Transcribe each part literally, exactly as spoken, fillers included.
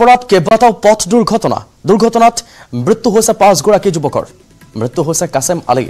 বালিপৰাত কেইবাটাও পথ দুৰ্ঘটনা দুৰ্ঘটনাত মৃত্যু হৈছে পাঁচগৰাকী যুৱকৰ মৃত্যু হৈছে কাছেম আলী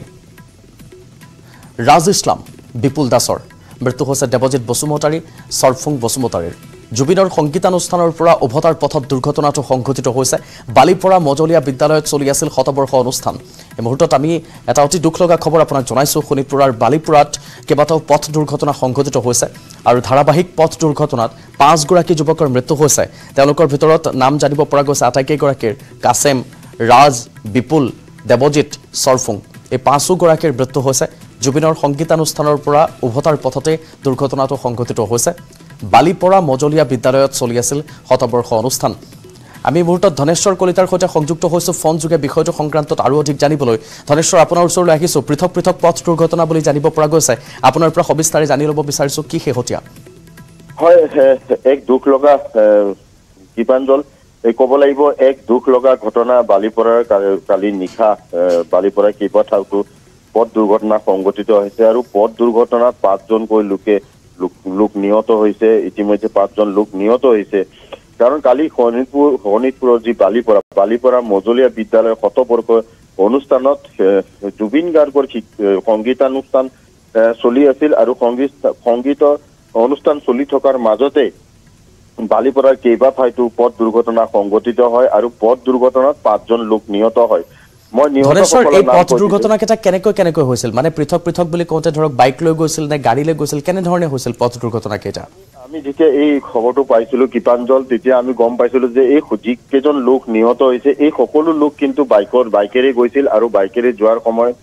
ৰাজ ইছলাম বিপুল দাসৰ মৃত্যু হৈছে দেৱজিৎ বসুমতাৰী সৰফুং বসুমতাৰীৰ জুবিনৰ সংগীতানুষ্ঠানৰ পৰা উভতাৰ পথত দুৰ্ঘটনাটো সংঘটিত হৈছে বালিপৰা মজলীয়া বিদ্যালয়ত চলি আছিল শতবৰ্ষ অনুষ্ঠান এই মুহূৰ্তত আমি এটা অতি দুখ লগা খবৰ আপোনাক জনাইছো শোণিতপুৰৰ বালিপৰাত কেইবাটাও পথ দুৰ্ঘটনা সংঘটিত হৈছে আৰু ধাৰাবাহিক পথ দুৰ্ঘটনাত পাঁচগৰাকী যুৱকৰ মৃত্যু হৈছে তেওঁলোকৰ ভিতৰত নাম জানিব পৰা গৈছে আটাইকেইগৰাকীৰ কাছেম ৰাজ বিপুল দেৱজিৎ সৰফুং এই পাঁচোগৰাকীৰ মৃত্যু হৈছে জুবিনৰ সংগীতানুষ্ঠানৰ পৰা উভতাৰ পথতে দুৰ্ঘটনাটো সংঘটিত হৈছে বালিপৰা মজলীয়া বিদ্যালয়ত চলি আছিল শতবৰ্ষ অনুষ্ঠান আমি মুহূৰ্তত ধনেশ্বৰ কলিতাৰ সৈতে সংযুক্ত হৈছো ফোন যোগে বিষয়টো সংক্ৰান্তত আৰু অধিক জানিবলৈ ধনেশ্বৰ আপোনাৰ ওচৰলৈ আহিছো পৃথক পৃথক পথ দুৰ্ঘটনা বুলি জানিব পৰা গৈছে আপোনাৰ পৰা সবিস্তাৰে জানি ল'ব বিচাৰিছো কি শেহতীয়া হয় এক দুখ লগা দীপাঞ্জল এই ক'ব লাগিব এক দুখ লগা ঘটনা বালিপৰাৰ কালি নিশা বালিপৰা কেইবাটাও পথ দুৰ্ঘটনা সংঘটিত হৈছে আৰু পথ দুৰ্ঘটনাত পাঁচজনকৈ লোকে লোক নিহত হৈছে ইতিমধ্যে পাঁচজন লোক নিহত হৈছে কাৰণ কালি শোণিতপুৰ শোণিতপুৰৰ যি বালিপৰা বালিপৰা মজলীয়া বিদ্যালয়ৰ শতবৰ্ষ অনুষ্ঠানত জুবিন গাৰ্গৰ সংগীতানুষ্ঠান চলি আছিল আৰু সংগীত সংগীতৰ অনুষ্ঠান চলি থকাৰ মাজতে বালিপৰাৰ কেইবা ঠাইতো পথ দুৰ্ঘটনা সংঘটিত হয় আৰু পথ দুৰ্ঘটনাত পাঁচজন লোক নিহত হয় মই ধনেশ্বৰ এই পথ দুৰ্ঘটনা কেটা কেনেকৈ কেনেকৈ হৈছিল মানে পৃথক পৃথক বুলি কওঁতে ধৰক বাইক লৈ গৈছিল নে গাড়ী লৈ গৈছিল কেনে ধৰণে হৈছিল পথ দুৰ্ঘটনা কেটা আমি যেতিয়া এই খবৰটো পাইছিলো কিপাঞ্জল তেতিয়া আমি গম পাইছিলো যে এই যিকেইজন লোক নিহত হৈছে এই সকলো লোক কিন্তু বাইকৰ বাইকেৰে গৈছিল আৰু বাইকেৰে যোৱাৰ সময়ত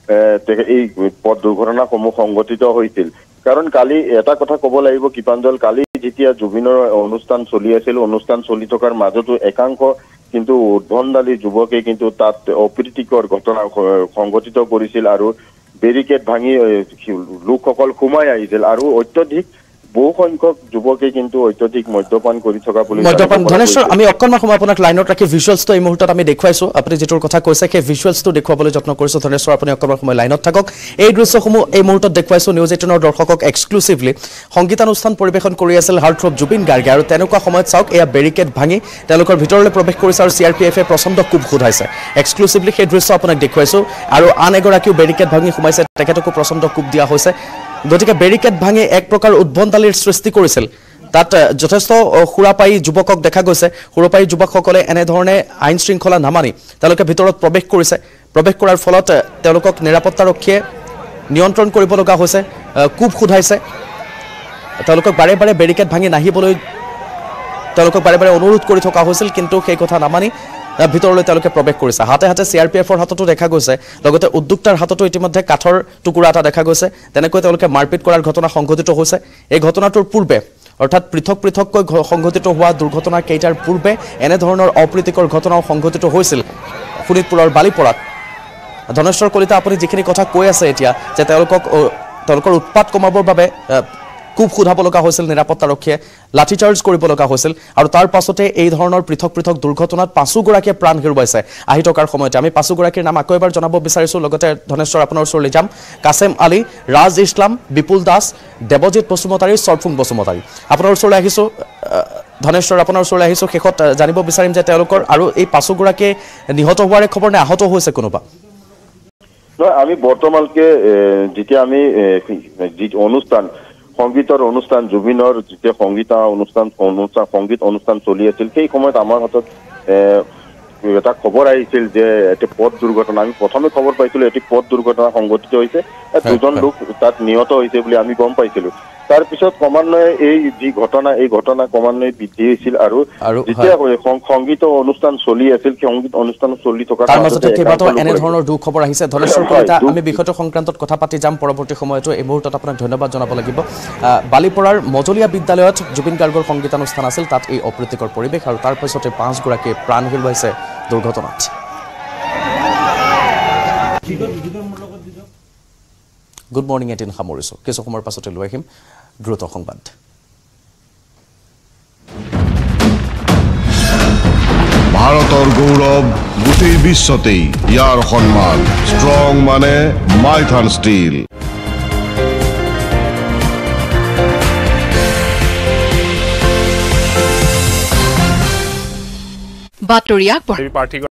এই পথ দুৰ্ঘটনাসমূহ সংঘটিত হৈছিল কাৰণ কালি এটা কথা ক'ব লাগিব কিপাঞ্জল কালি যেতিয়া জুবিনৰ অনুষ্ঠান চলি আছিল অনুষ্ঠান চলি থকাৰ মাজতো একাংশ কিন্তু উদ্ভণ্ডালী যুৱকে কিন্তু তাত অপ্ৰীতিকৰ ঘটনা সংঘটিত কৰিছিল আৰু বেৰিকেড ভাঙি লোকসকল সোমাই আহিছিল আৰু অত্যধিক বহু সংখ্যক যুৱকে কিন্তু অত্যধিক মদ্যপান কৰি থকা বুলি মদ্যপান ধনেশ্বৰ আমি অকণমান সময় আপোনাক লাইনত ৰাখি ভিজুৱেলছটো এই মুহূৰ্তত আমি দেখুৱাইছো আপুনি যেটোৰ কথা কৈছে সেই ভিজুৱেলছটো দেখুৱাবলৈ যত্ন কৰিছো ধনেশ্বৰ আপুনি অকণমান সময় লাইনত থাকক এই দৃশ্যসমূহ এই মুহূৰ্তত দেখুৱাইছো নিউজ এইটিন ৰ দৰ্শকক এক্সক্লুসিভলি সংগীতানুষ্ঠান পৰিবেশন কৰি আছিল হাৰ্টথ্ৰব জুবিন গাৰ্গে আৰু তেনেকুৱা সময়ত চাওক এয়া বেৰিকেড ভাঙি তেওঁলোকৰ ভিতৰলৈ প্ৰৱেশ কৰিছে আৰু চিআৰপিএফে প্ৰচণ্ড কোব খুধাইছে এক্সক্লুসিভলি সেই দৃশ্য আপোনাক দেখুৱাইছো আৰু আন এগৰাকীও বেৰিকেড ভাঙি সোমাইছে তেখেতকো প্ৰচণ্ড কোব দিয়া হৈছে গতিকে বেৰিকেড ভাঙি এক প্ৰকাৰ উদ্ভণ্ডালীৰ সৃষ্টি কৰিছিল তাত যথেষ্ট খুৰাপাই যুৱকক দেখা গৈছে খুৰাপাই যুৱকসকলে এনে ধৰণে আইন শৃংখলা নামানি তেওঁলোকে ভিতৰত প্ৰৱেশ কৰিছে প্ৰৱেশ কৰাৰ ফলত তেওঁলোকক নিৰাপত্তাৰক্ষীয়ে নিয়ন্ত্ৰণ কৰিব লগা হৈছে কোব খুধাইছে তেওঁলোকক বাৰে বাৰে বেৰিকেড ভাঙি নাহিবলৈ তেওঁলোকক বাৰে বাৰে অনুৰোধ কৰি থকা হৈছিল কিন্তু সেই কথা নামানি ভিতৰলৈ তেওঁলোকে প্ৰৱেশ কৰিছে হাতে হাতে চিআৰপিএফৰ হাততো দেখা গৈছে লগতে উদ্যোক্তাৰ হাততো ইতিমধ্যে কাঠৰ টুকুৰা এটা দেখা গৈছে তেনেকৈ তেওঁলোকে মাৰপিট কৰাৰ ঘটনা সংঘটিত হৈছে এই ঘটনাটোৰ পূৰ্বে অৰ্থাৎ পৃথক পৃথককৈ সংঘটিত হোৱা দুৰ্ঘটনা কেইটাৰ পূৰ্বে এনে ধৰণৰ অপ্ৰীতিকৰ ঘটনাও সংঘটিত হৈছিল শোণিতপুৰৰ বালিপৰাত ধনেশ্বৰ কলিতা আপুনি যিখিনি কথা কৈ আছে এতিয়া যে তেওঁলোকক তেওঁলোকৰ উৎপাত কমাবৰ বাবে কোব খুধাব লগা হৈছিল নিৰাপত্তাৰক্ষীয়ে লাঠিচাৰ্জ কৰিব লগা হৈছিল আৰু তাৰ পাছতে এই ধৰণৰ পৃথক পৃথক দুৰ্ঘটনাত পাঁচোগৰাকীয়ে প্ৰাণ হেৰুৱাইছে আহি থকাৰ সময়তে আমি পাঁচোগৰাকীৰ নাম আকৌ এবাৰ জনাব বিচাৰিছোঁ লগতে ধনেশ্বৰ আপোনাৰ ওচৰলৈ যাম কাছেম আলী ৰাজ ইছলাম বিপুল দাস দেৱজিৎ বসুমতাৰী সৰফুং বসুমতাৰী আপোনাৰ ওচৰলৈ আহিছোঁ ধনেশ্বৰ আপোনাৰ ওচৰলৈ আহিছোঁ শেষত জানিব বিচাৰিম যে তেওঁলোকৰ আৰু এই পাঁচোগৰাকীয়ে নিহত হোৱাৰে খবৰ নে আহত হৈছে কোনোবা আমি বৰ্তমানকে যেতিয়া আমি যি অনুষ্ঠান সংগীতৰ অনুষ্ঠান জুবিনৰ যেতিয়া সংগীতা অনুষ্ঠান অনুষ্ঠান সংগীত অনুষ্ঠান চলি আছিল সেই সময়ত আমাৰ হাতত এটা খবৰ আহিছিল যে এটা পথ দুৰ্ঘটনা আমি প্ৰথমে খবৰ পাইছিলো এটি পথ দুৰ্ঘটনা সংঘটিত হৈছে দুজন লোক তাত নিহত হৈছে বুলি আমি গম পাইছিলো তাৰ পিছত ক্ৰমান্বয়ে এই যি ঘটনা এই ঘটনা ক্ৰমান্বয়ে বৃদ্ধি হৈছিল আৰু যেতিয়া সংগীত অনুষ্ঠান চলি আছিল সংগীত অনুষ্ঠান চলি থকা তাৰ মাজতে কেইবাটাও এনে ধৰণৰ দুখ খবৰ আহিছে ধনেশ্বৰ কলিতা আমি বিষয়টো সংক্ৰান্তত কথা পাতি যাম পৰৱৰ্তী সময়তো এই মুহূৰ্তত আপোনাক ধন্যবাদ জনাব লাগিব বালিপৰাৰ মজলীয়া বিদ্যালয়ত জুবিন গাৰ্গৰ সংগীতানুষ্ঠান আছিল তাত এই অপ্ৰীতিকৰ পৰিৱেশ আৰু তাৰ পিছতে পাঁচগৰাকীয়ে প্ৰাণ হেৰুৱাইছে দুৰ্ঘটনাত গুড মৰ্নিং এটিন সামৰিছোঁ কিছু সময়ৰ পাছতে লৈ আহিম দ্ৰুত সংবাদ ভাৰতৰ গৌৰৱ গোটেই বিশ্বতেই ইয়াৰ সন্মান ষ্ট্ৰং মানে মাইথান ষ্টীল বাতৰি আগবঢ়াই